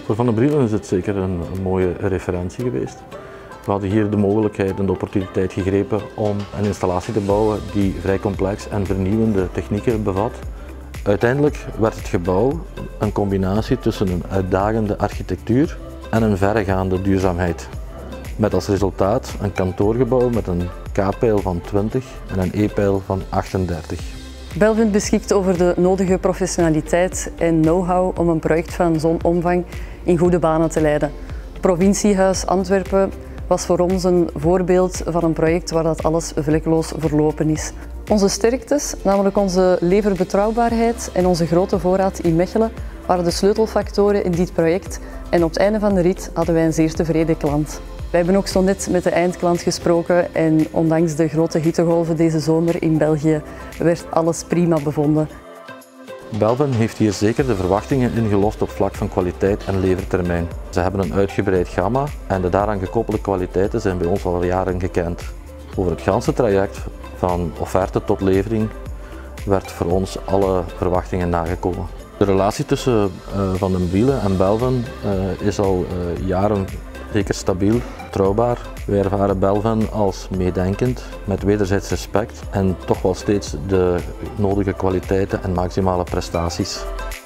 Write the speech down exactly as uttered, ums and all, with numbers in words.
Voor Van den Brielen is het zeker een, een mooie referentie geweest. We hadden hier de mogelijkheid en de opportuniteit gegrepen om een installatie te bouwen die vrij complex en vernieuwende technieken bevat. Uiteindelijk werd het gebouw een combinatie tussen een uitdagende architectuur en een verregaande duurzaamheid. Met als resultaat een kantoorgebouw met een K-pijl van twintig en een E-pijl van achtendertig. Belvin beschikt over de nodige professionaliteit en know-how om een project van zo'n omvang in goede banen te leiden. Provinciehuis Antwerpen was voor ons een voorbeeld van een project waar dat alles vlekkeloos verlopen is. Onze sterktes, namelijk onze leverbetrouwbaarheid en onze grote voorraad in Mechelen, waren de sleutelfactoren in dit project en op het einde van de rit hadden wij een zeer tevreden klant. We hebben ook zo net met de eindklant gesproken en ondanks de grote hittegolven deze zomer in België werd alles prima bevonden. Belvin heeft hier zeker de verwachtingen ingelost op vlak van kwaliteit en levertermijn. Ze hebben een uitgebreid gamma en de daaraan gekoppelde kwaliteiten zijn bij ons al jaren gekend. Over het ganse traject, van offerte tot levering, werd voor ons alle verwachtingen nagekomen. De relatie tussen uh, Van den Brielen en Belvin uh, is al uh, jaren zeker stabiel, betrouwbaar. Wij ervaren Belvin als meedenkend, met wederzijds respect en toch wel steeds de nodige kwaliteiten en maximale prestaties.